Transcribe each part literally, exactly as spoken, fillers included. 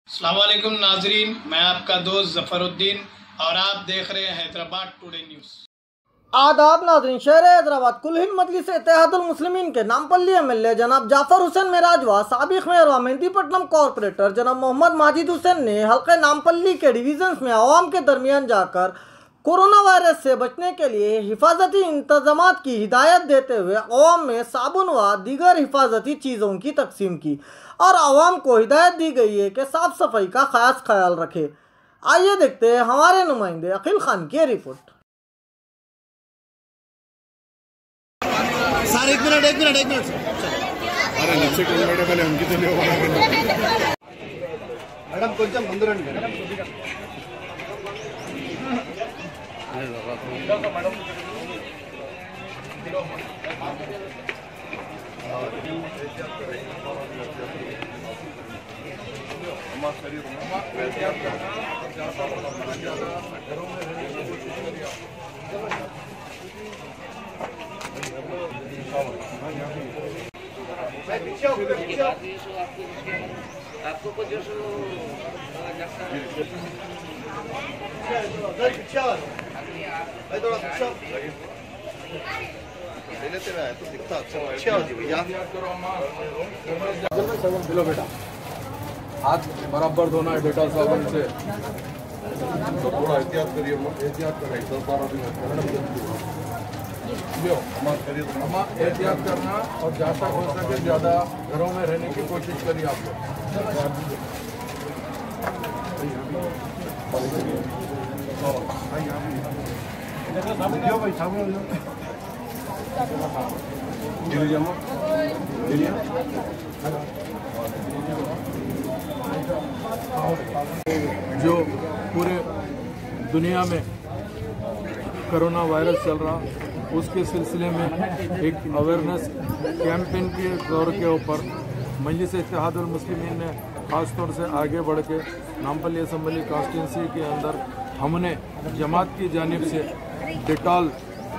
अस्सलाम वालेकुम नाजरीन, मैं आपका दोस्त जफरुद्दीन और आप देख रहे हैं हैदराबाद टुडे न्यूज़। आदाब नाज़रीन, शहर हैदराबाद कुल हिंद मजलिस इत्तेहादुल मुस्लिमीन के नामपल्ली एम एल ए जनाब जाफर हुसैन मेराज व साबिक मेयर व मेहंदीपट्टनम कॉरपोरेटर जनाब मोहम्मद माजिद हुसैन ने हल्के नामपल्ली के डिवीजन्स में आवाम के दरमियान जाकर कोरोना वायरस से बचने के लिए हिफाजती इंतजामात की हिदायत देते हुए आवाम में साबुन व दीगर हिफाजती चीज़ों की तकसीम की और आवाम को हिदायत दी गई है कि साफ सफाई का खास ख्याल रखे। आइए देखते हैं हमारे नुमाइंदे अकील खान की रिपोर्ट। सर एक मिनट एक मिनट एक मिनट अरे लक्ष्य मैडम उनकी मैडम కొంచెం ముందు రండి మేడం अम्मा शरीर अम्मा एहतियात करना ज्यादा पड़ना ज्यादा घरों में रहने की कोशिश करिए। आपको कुछ लेते रहा है तो दिखता अच्छा अच्छा हो जी भैया चलो बेटा हाथ बराबर धोना है डेटॉल साबुन से तो थोड़ा एहतियात करिए एहतियात करें दस बारह दिन अम्मा एहतियात करना और जहाँ तक हो सके ज़्यादा घरों में रहने की कोशिश करिए आप लोग। जो पूरे दुनिया में कोरोना वायरस चल रहा उसके सिलसिले में एक अवेयरनेस कैंपेन के दौर के ऊपर मजलिस इत्तेहादुल मुस्लिमीन ने ख़ास तौर से आगे बढ़ के नामपल्ली असम्बली कॉन्स्टिट्यूंसी के अंदर हमने जमात की जानिब से डेटॉल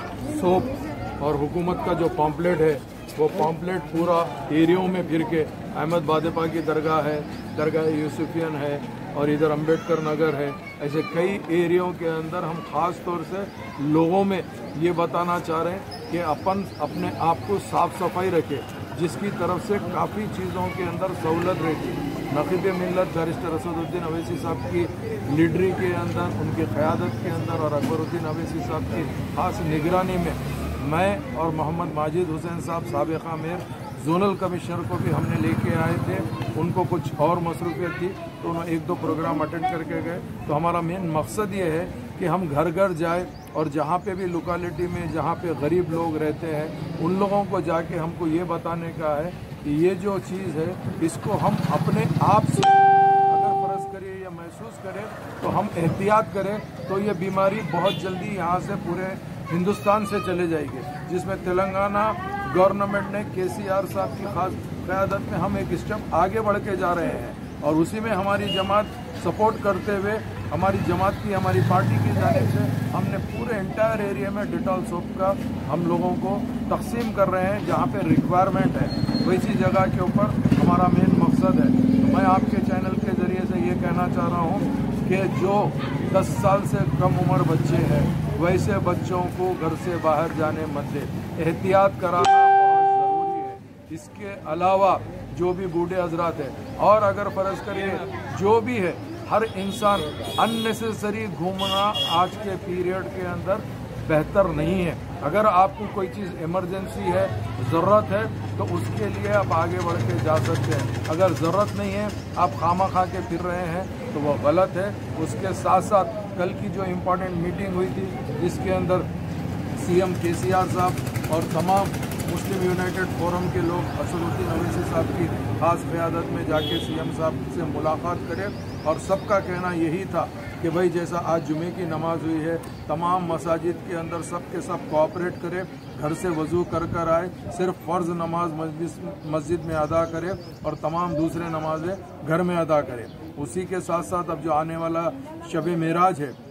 सोप और हुकूमत का जो पॉम्पलेट है वो पॉम्पलेट पूरा एरियो में फिर के अहमद बादेपा की दरगाह है, दरगाह यूसुफियन है और इधर अंबेडकर नगर है, ऐसे कई एरियो के अंदर हम ख़ास तौर से लोगों में ये बताना चाह रहे हैं कि अपन अपने आप को साफ सफाई रखें, जिसकी तरफ से काफ़ी चीज़ों के अंदर सहूलत रहती है। नक़ीब मिल्लत बैरिस्टर असदुद्दीन अवैसी साहब की लीडरी के अंदर, उनकी क़यादत के अंदर और अकबरुद्दीन अवैसी साहब की ख़ास निगरानी में मैं और मोहम्मद माजिद हुसैन साहब साबिक़ा मेयर जोनल कमिश्नर को भी हमने लेके आए थे। उनको कुछ और मसरूफियत थी तो उन्होंने एक दो प्रोग्राम अटेंड करके गए। तो हमारा मेन मकसद ये है कि हम घर घर जाए और जहाँ पे भी लोकेलिटी में जहाँ पे गरीब लोग रहते हैं उन लोगों को जाके हमको ये बताने का है कि ये जो चीज़ है इसको हम अपने आप से अगर फ़र्ज़ करें या महसूस करें तो हम एहतियात करें तो ये बीमारी बहुत जल्दी यहाँ से पूरे हिंदुस्तान से चले जाएगी, जिसमें तेलंगाना गवर्नमेंट ने के सी आर साहब की खास क़यादत में हम एक स्टेप आगे बढ़ के जा रहे हैं और उसी में हमारी जमात सपोर्ट करते हुए हमारी जमात की हमारी पार्टी की जानिब से हमने पूरे एंटायर एरिया में डेटॉल सोप का हम लोगों को तकसीम कर रहे हैं। जहाँ पे रिक्वायरमेंट है वैसी जगह के ऊपर हमारा मेन मकसद है। तो मैं आपके चैनल के ज़रिए से ये कहना चाह रहा हूँ कि जो दस साल से कम उम्र बच्चे हैं वैसे बच्चों को घर से बाहर जाने मत दे, एहतियात कराना बहुत ज़रूरी है। इसके अलावा जो भी बूढ़े हजरात हैं और अगर फ़र्ज़ करिए जो भी है, हर इंसान अननेसेसरी घूमना आज के पीरियड के अंदर बेहतर नहीं है। अगर आपको कोई चीज़ इमरजेंसी है, ज़रूरत है तो उसके लिए आप आगे बढ़ के जा सकते हैं। अगर ज़रूरत नहीं है, आप खामा खा के फिर रहे हैं तो वह गलत है। उसके साथ साथ कल की जो इम्पोर्टेंट मीटिंग हुई थी जिसके अंदर सीएम के सी आर साहब और तमाम मुस्लिम यूनाइटेड फोरम के लोग असदुद्दीन अवैसी साहब की खास क़यादत में जाके सीएम साहब से मुलाकात करें और सबका कहना यही था कि भाई जैसा आज जुमे की नमाज हुई है तमाम मसाजिद के अंदर सब के सब कोऑपरेट करें, घर से वज़ू कर कर आए, सिर्फ फ़र्ज़ नमाज मस्जिद में अदा करें और तमाम दूसरे नमाजें घर में अदा करें। उसी के साथ साथ अब जो आने वाला शब मेराज है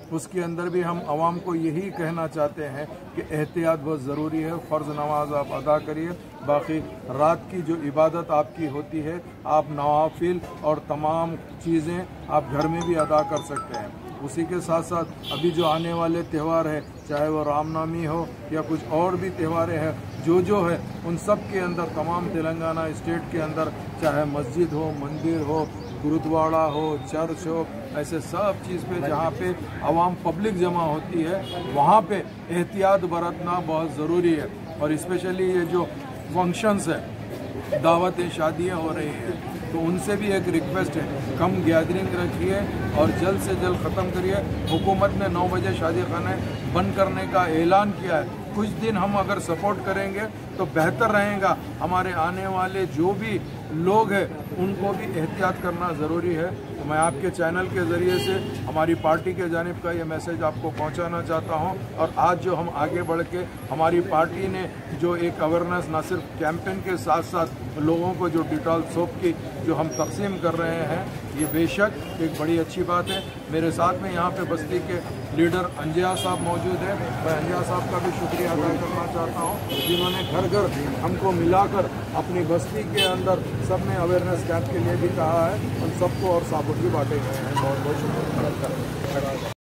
उसके अंदर भी हम आवाम को यही कहना चाहते हैं कि एहतियात बहुत ज़रूरी है। फ़र्ज़ नमाज आप अदा करिए, बाकी रात की जो इबादत आपकी होती है आप नवाफिल और तमाम चीज़ें आप घर में भी अदा कर सकते हैं। उसी के साथ साथ अभी जो आने वाले त्यौहार है, चाहे वो रामनवमी हो या कुछ और भी त्यौहारें हैं, जो जो है उन सब के अंदर तमाम तेलंगाना स्टेट के अंदर चाहे मस्जिद हो, मंदिर हो, गुरुद्वारा हो, चर्च हो, ऐसे सब चीज़ पे जहाँ पे आवाम पब्लिक जमा होती है वहाँ पे एहतियात बरतना बहुत ज़रूरी है। और स्पेशली ये जो फंक्शंस है, दावतें, शादियाँ हो रही हैं, तो उनसे भी एक रिक्वेस्ट है, कम गैदरिंग रखिए और जल्द से जल्द ख़त्म करिए। हुकूमत ने नौ बजे शादी खाने बंद करने का ऐलान किया है। कुछ दिन हम अगर सपोर्ट करेंगे तो बेहतर रहेगा। हमारे आने वाले जो भी लोग हैं उनको भी एहतियात करना ज़रूरी है। तो मैं आपके चैनल के ज़रिए से हमारी पार्टी के जानिब का ये मैसेज आपको पहुंचाना चाहता हूं। और आज जो हम आगे बढ़ के हमारी पार्टी ने जो एक अवेयरनेस न सिर्फ कैंपेन के साथ साथ लोगों को जो डिटॉल सोप की जो हम तकसीम कर रहे हैं, ये बेशक एक बड़ी अच्छी बात है। मेरे साथ में यहाँ पे बस्ती के लीडर अंजिया साहब मौजूद है। मैं अंजिया साहब का भी शुक्रिया अदा करना चाहता हूँ, जिन्होंने घर घर हमको मिलाकर अपनी बस्ती के अंदर सब में अवेयरनेस कैंप के लिए भी कहा है। उन सबको और साबुत भी बांटे गए हैं। बहुत बहुत शुक्रिया।